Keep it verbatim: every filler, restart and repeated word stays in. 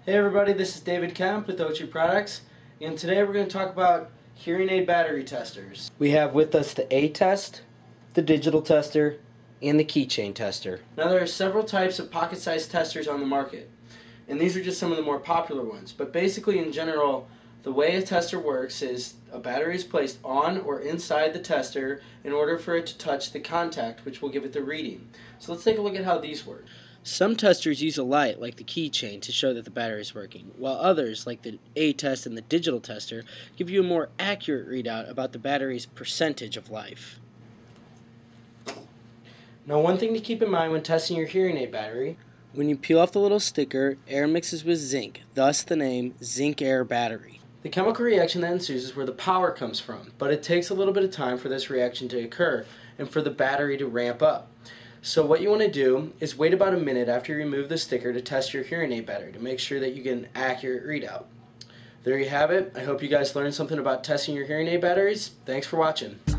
Hey everybody, this is David Kemp with OaktreeProducts, and today we're going to talk about hearing aid battery testers. We have with us the A-test, the digital tester, and the keychain tester. Now there are several types of pocket-sized testers on the market, and these are just some of the more popular ones. But basically, in general, the way a tester works is a battery is placed on or inside the tester in order for it to touch the contact, which will give it the reading. So let's take a look at how these work. Some testers use a light, like the keychain, to show that the battery is working, while others, like the A-test and the digital tester, give you a more accurate readout about the battery's percentage of life. Now, one thing to keep in mind when testing your hearing aid battery: when you peel off the little sticker, air mixes with zinc, thus the name zinc air battery. The chemical reaction that ensues is where the power comes from, but it takes a little bit of time for this reaction to occur and for the battery to ramp up. So what you want to do is wait about a minute after you remove the sticker to test your hearing aid battery to make sure that you get an accurate readout. There you have it. I hope you guys learned something about testing your hearing aid batteries. Thanks for watching.